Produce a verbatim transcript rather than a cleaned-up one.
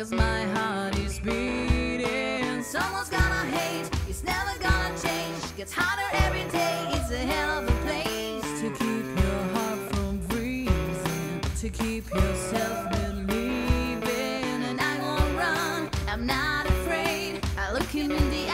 as my heart is beating. Someone's gonna hate, it's never gonna change. Gets harder every day, it's a hell of a place to keep your heart from breathing, to keep yourself believing. And I won't run, I'm not afraid. I look him in the